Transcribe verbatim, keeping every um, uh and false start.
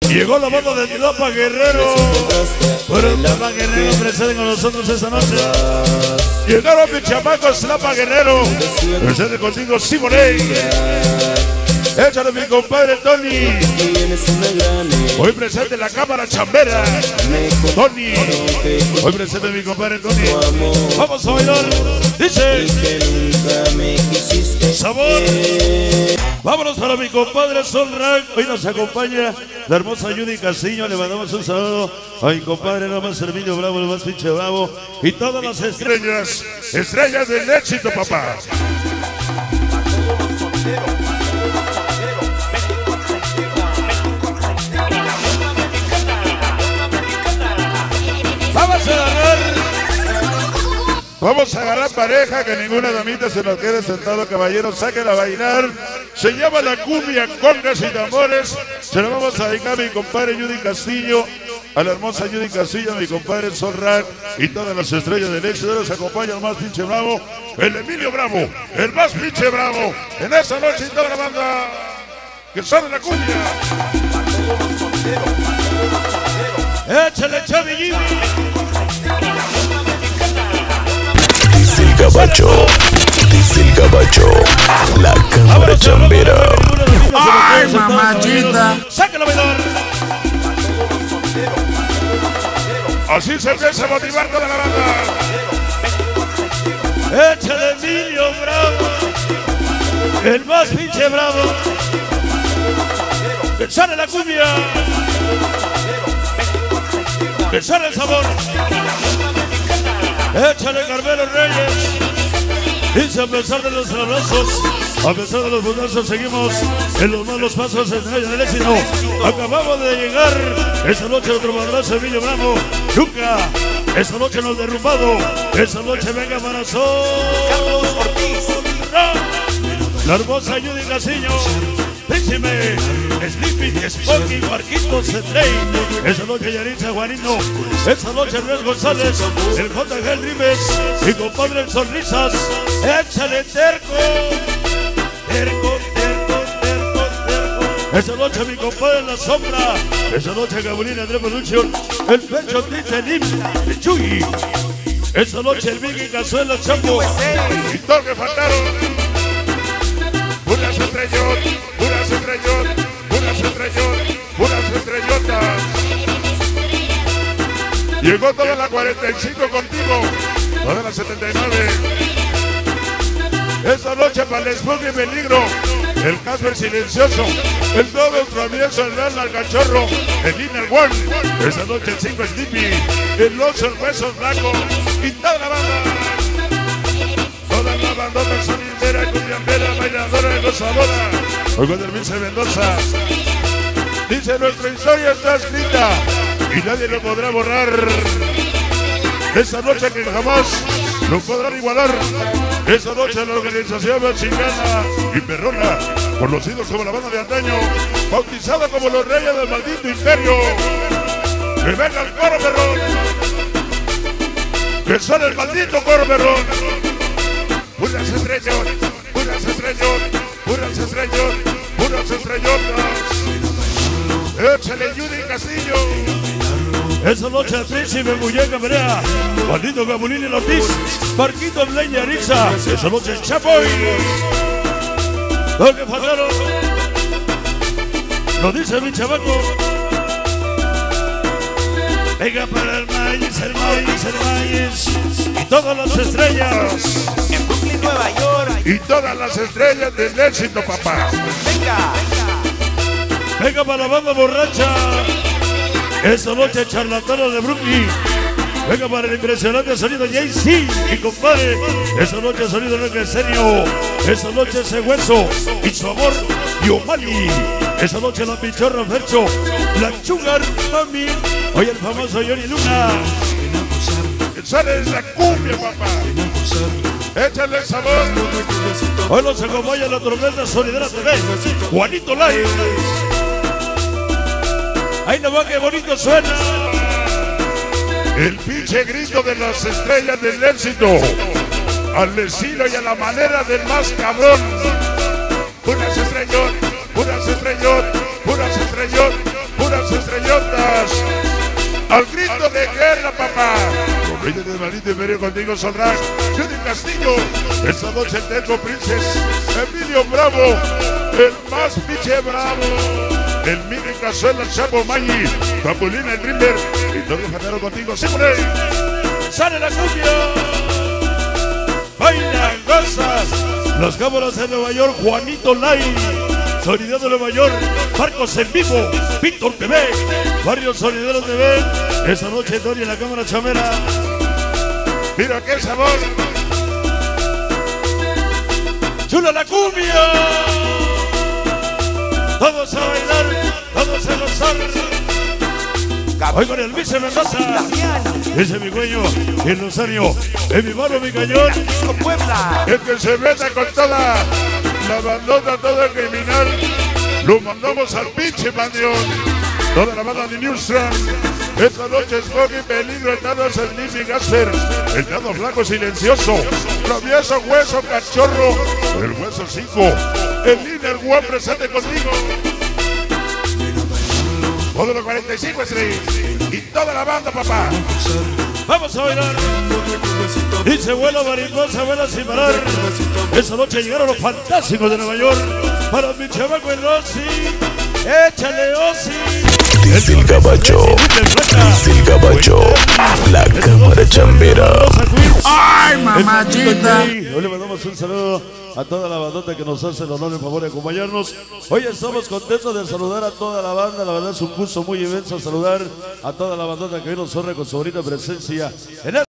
Llegó la banda de Tilapa Guerrero. Bueno, Tilapa Guerrero presente con nosotros esta noche. Llegaron mis chamacos, Tilapa Guerrero. Presente contigo, Simoney. Échale mi compadre Tony. Hoy presente en la cámara chambera. Tony. Hoy presente mi compadre Tony. Vamos a bailar. Dice sabor. Vámonos para mi compadre Solrak. Hoy nos acompaña la hermosa Judy Castillo. Le mandamos un saludo a mi compadre, nada más Herminio Bravo, el más pinche bravo. Y todas las estrellas, estrellas del éxito, papá. Vamos a agarrar, vamos a agarrar pareja, que ninguna damita se nos quede sentado, caballeros, saquen a bailar. Se llama la cumbia, congas y tambores. Se la vamos a dedicar a mi compadre Judy Castillo, a la hermosa Judy Castillo, a mi compadre Solrak y todas las estrellas del éxito. Nos acompaña el más pinche bravo, el Emilio Bravo, el más pinche bravo. En esa noche y toda la banda que sale la cumbia. Échale, Chavi Jimmy. Dice el gabacho, dice el gabacho, la cámara chambera. Ay, mamachita. Sáquelo, bailar. Así se empieza a motivar toda la banda. Échale, Emilio Bravo, el más pinche bravo. Que sale la cumbia. Que sale el sabor. Échale, Carmelo Reyes. Dice, a pesar de los abrazos, a pesar de los bondazos, seguimos en los malos pasos en el del éxito. Acabamos de llegar esta noche otro madrazo, Emilio Bravo. Nunca, esta noche nos derrumbado. Esta noche venga para Sol. La hermosa Judy Castillo. Príncipe, Sleepy, Smokey, Marquitos, Cetrey. Esa noche Yaritza Juanino. Esa noche Luis González, el J G Rives, mi compadre el Sonrisas. Échale terco. Terco, terco, terco, terco. Esa noche mi compadre La Sombra. Esa noche Gabulina André Producción. El Pecho Tite Lim, el Chuy. Esa noche el Vicky Cazuela Chapo. Y todos que faltaron. Unas estrellot, unas estrellot, unas estrellot, unas estrellotas. Llegó toda la cuarenta y cinco contigo, toda la setenta y nueve. Esta noche para el Spooky y Peligro, el Casper Silencioso, el Todo Travieso, el Real al Cachorro, el Inner One. Esta noche el cinco Sleepy, el ocho el Huesos Blancos y toda la banda. Toda la bandota sonidera, cumbiambera, bailadora y gozadora. Hoy con el Vince Mendoza. Dice, nuestra historia está escrita y nadie lo podrá borrar. Esa noche que jamás lo podrán igualar. Esa noche la organización mexicana y perrona, conocidos como la banda de antaño, bautizada como los reyes del maldito imperio. Que venga el coro perrón. Que sale el maldito coro perrón. Unas estrellas, unas estrellas, unas estrellas, unas estrellotas. Échale Judy Castillo. Esa noche el Príncipe Muñeca Perea, Juanito Gabulín y Ortiz, Marquito Bleña Ariza. Esa noche el Chapoy. Lo que faltaron, lo dice mi chamaco. Venga para el maíz, el maíz, el maíz. Y todas las estrellas. Nueva York. Y todas las estrellas del éxito, papá. Venga. Venga para la banda borracha. Esta noche charlatano de Brooklyn. Venga para el impresionante sonido Jay-Z, mi compadre. Esta noche sonido Enrique Serio. Esta noche ese hueso y su amor y O'Malley. Esta noche la pichorra Fercho, la Sugar Mami. Hoy el famoso Johnny Luna. Sale la cumbia, papá. Échale el sabor. Hoy nos acompaña la trompeta sonidera T V, Juanito Live. Ahí no va, que bonito suena. El pinche grito de las estrellas del éxito, al estilo y a la manera del más cabrón. Puras estrellón, puras estrellón, puras estrellón, puras estrellotas. Al grito de guerra, papá. Con veinte de Malito y medio contigo, Solrak. Judy Castillo. Esta noche el Tengo Princes. Emilio Bravo. El más pinche bravo. El Miguel Cazuela, Chapo Maggi. Capulina, el Dreamer. Y todo Janero contigo, siempre. Sale la cumbia. Baila, gozas. Las cámaras de Nueva York, Juanito Lai. Sonidero de Nueva York, Marcos en vivo, Víctor T V, Barrio Sonidero T V. Esta noche Tony en la cámara chamera. Mira qué sabor. Chula la cumbia. Todos a bailar, todos a gozar. Hoy con el Vice Mendoza. Ese es mi cuello, el Rosario, en mi mano, mi cañón. El que se meta con toda la bandota, todo el criminal, lo mandamos al pinche panteón. Toda la banda de Newstrand. Esta noche es Foggy, Peligro, el Nado Sniffy Gasper, el Nado Flaco Silencioso, Travieso Hueso Cachorro, el Hueso cinco, el Líder One presente contigo. Módulo cuarenta y cinco Street y toda la banda, papá. Vamos a bailar. Dice vuelo mariposa, vuela sin parar. Esa noche llegaron los fantásticos de Nueva York. Para mi chamaco el Rossi. Échale Ossi. Dice el Gabacho. Dice el Gabacho. La cámara chambera. Ay, mamachita. Hoy le mandamos un saludo a toda la bandota que nos hace el honor y el favor de acompañarnos. Hoy estamos contentos de saludar a toda la banda. La verdad es un gusto muy inmenso saludar a toda la bandota que hoy nos honra con su bonita presencia en el